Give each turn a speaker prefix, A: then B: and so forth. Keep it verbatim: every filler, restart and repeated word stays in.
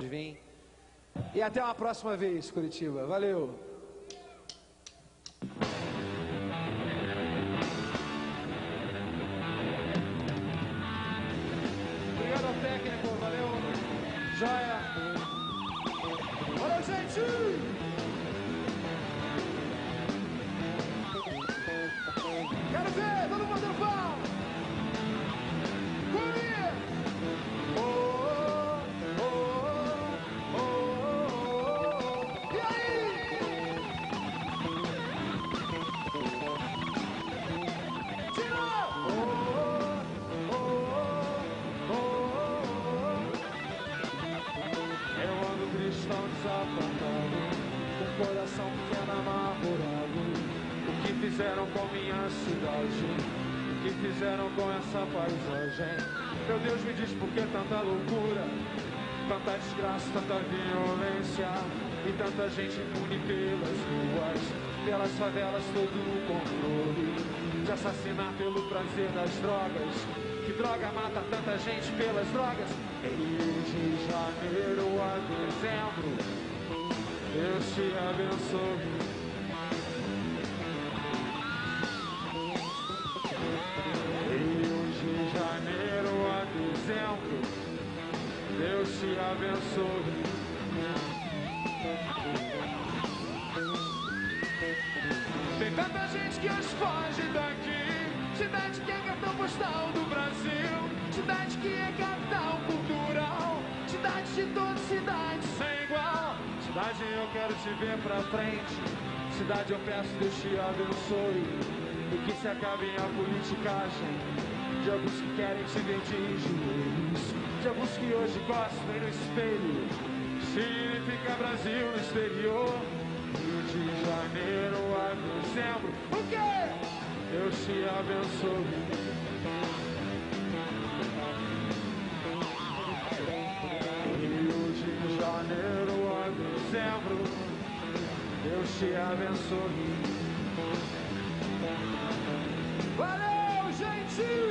A: Vem. E até uma próxima vez, Curitiba. Valeu! Obrigado ao técnico, valeu! Joia! Valeu, gente! Quero ver todo mundo no pau! Comigo! Com coração pequeno amargurado, o que fizeram com minha cidade, o que fizeram com essa paisagem. Meu Deus, me diz por que tanta loucura, tanta desgraça, tanta violência e tanta gente impune pelas ruas, pelas favelas, todo o controle de assassinar pelo prazer das drogas. Que droga mata tanta gente pelas drogas? Rio de Janeiro a dezembro, Deus te abençoe. Rio de Janeiro a dezembro, Deus te abençoe. Tem tanta gente que hoje foge daqui, cidade que é cartão postal do Brasil, cidade que é capital cultural, cidade de toda cidade sem igual. Cidade, eu quero te ver pra frente. Cidade, eu peço, Deus te abençoe. E que se acabe a politicagem de alguns que querem te ver de joelhos, de alguns que hoje gostam no espelho. Significa Brasil no exterior. Rio de Janeiro a dezembro, o quê? Deus te abençoe. Rio de Janeiro a dezembro, Deus te abençoe. Valeu, gente!